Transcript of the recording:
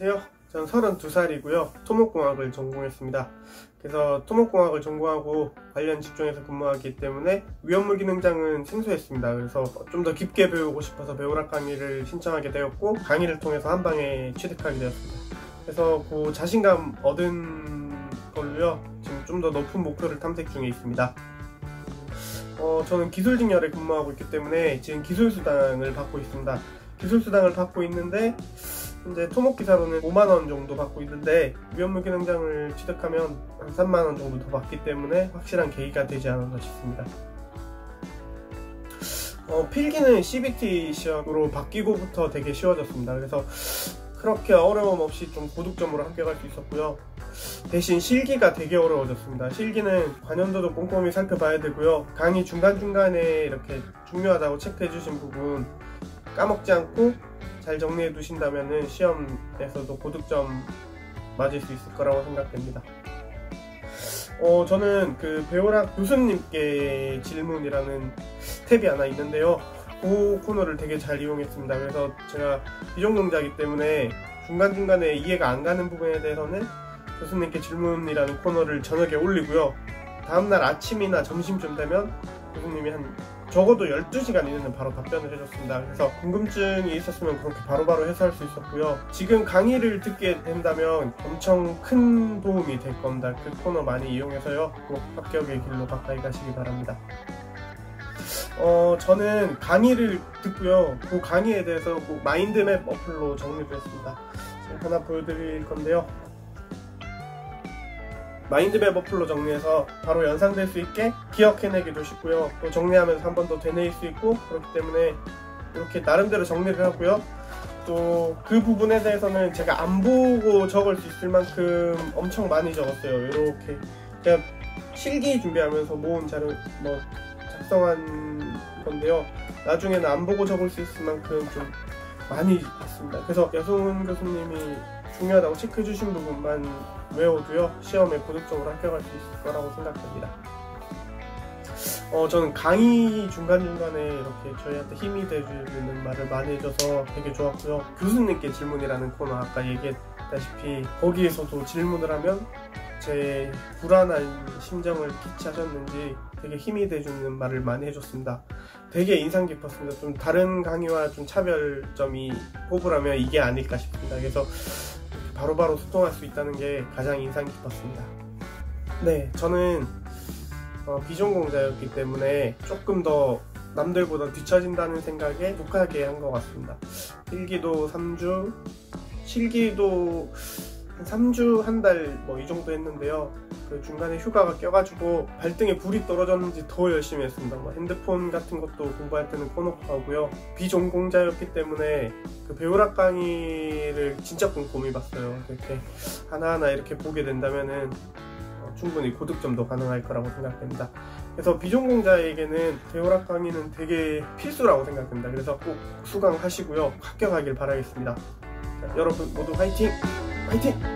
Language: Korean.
안녕하세요. 저는 32살이고요. 토목공학을 전공했습니다. 그래서 토목공학을 전공하고 관련 직종에서 근무하기 때문에 위험물 기능장은 생소했습니다. 그래서 좀 더 깊게 배우고 싶어서 배우락 강의를 신청하게 되었고, 강의를 통해서 한 방에 취득하게 되었습니다. 그래서 그 자신감 얻은 걸로요, 지금 좀 더 높은 목표를 탐색 중에 있습니다. 저는 기술직렬에 근무하고 있기 때문에 지금 기술수당을 받고 있습니다. 기술수당을 받고 있는데 현재 토목기사로는 5만원 정도 받고 있는데, 위험물 기능장을 취득하면 한 3만원 정도 더 받기 때문에 확실한 계기가 되지 않았나 싶습니다. 필기는 CBT 시험으로 바뀌고부터 되게 쉬워졌습니다. 그래서 그렇게 어려움 없이 좀 고득점으로 합격할 수 있었고요. 대신 실기가 되게 어려워졌습니다. 실기는 관연도도 꼼꼼히 살펴봐야 되고요. 강의 중간중간에 이렇게 중요하다고 체크해 주신 부분 까먹지 않고 잘 정리해 두신다면 시험에서도 고득점 맞을 수 있을 거라고 생각됩니다. 저는 그 배우락 교수님께 질문이라는 탭이 하나 있는데요. 그 코너를 되게 잘 이용했습니다. 그래서 제가 비전공자이기 때문에 중간중간에 이해가 안 가는 부분에 대해서는 교수님께 질문이라는 코너를 저녁에 올리고요. 다음날 아침이나 점심쯤 되면 교수님이 한 적어도 12시간 이내는 바로 답변을 해줬습니다. 그래서 궁금증이 있었으면 그렇게 바로바로 해소할 수 있었고요. 지금 강의를 듣게 된다면 엄청 큰 도움이 될 겁니다. 그 코너 많이 이용해서요, 꼭 합격의 길로 가까이 가시기 바랍니다. 저는 강의를 듣고요, 그 강의에 대해서 꼭 마인드맵 어플로 정리를 했습니다. 지금 하나 보여드릴 건데요. 마인드맵 어플로 정리해서 바로 연상될 수 있게 기억해내기도 쉽고요. 또 정리하면서 한 번 더 되뇌일 수 있고, 그렇기 때문에 이렇게 나름대로 정리를 하고요. 또 그 부분에 대해서는 제가 안 보고 적을 수 있을 만큼 엄청 많이 적었어요. 이렇게 제가 실기 준비하면서 모은 자료 작성한 건데요. 나중에는 안 보고 적을 수 있을 만큼 좀 많이 했습니다. 그래서 여승훈 교수님이 중요하다고 체크해 주신 부분만 외워도요, 시험에 고득점으로 합격할 수 있을 거라고 생각됩니다. 저는 강의 중간중간에 이렇게 저희한테 힘이 돼주는 말을 많이 해줘서 되게 좋았고요. 교수님께 질문이라는 코너, 아까 얘기했다시피 거기에서도 질문을 하면 제 불안한 심정을 끼치셨는지 되게 힘이 돼주는 말을 많이 해줬습니다. 되게 인상 깊었습니다. 좀 다른 강의와 좀 차별점이 뽑으라면 이게 아닐까 싶습니다. 그래서 바로바로 소통할 수 있다는 게 가장 인상 깊었습니다. 네, 저는 비전공자였기 때문에 조금 더 남들보다 뒤처진다는 생각에 독하게 한 것 같습니다. 필기도 3주, 실기도 한 3주, 한 달 이 정도 했는데요. 그 중간에 휴가가 껴가지고 발등에 불이 떨어졌는지 더 열심히 했습니다. 핸드폰 같은 것도 공부할 때는 꺼놓고 하고요. 비전공자였기 때문에 그 배우락 강의를 진짜 꼼꼼히 봤어요. 이렇게 하나하나 이렇게 보게 된다면은 충분히 고득점도 가능할 거라고 생각됩니다. 그래서 비전공자에게는 배우락 강의는 되게 필수라고 생각됩니다. 그래서 꼭 수강하시고요, 합격하길 바라겠습니다. 자, 여러분 모두 화이팅! 화이팅!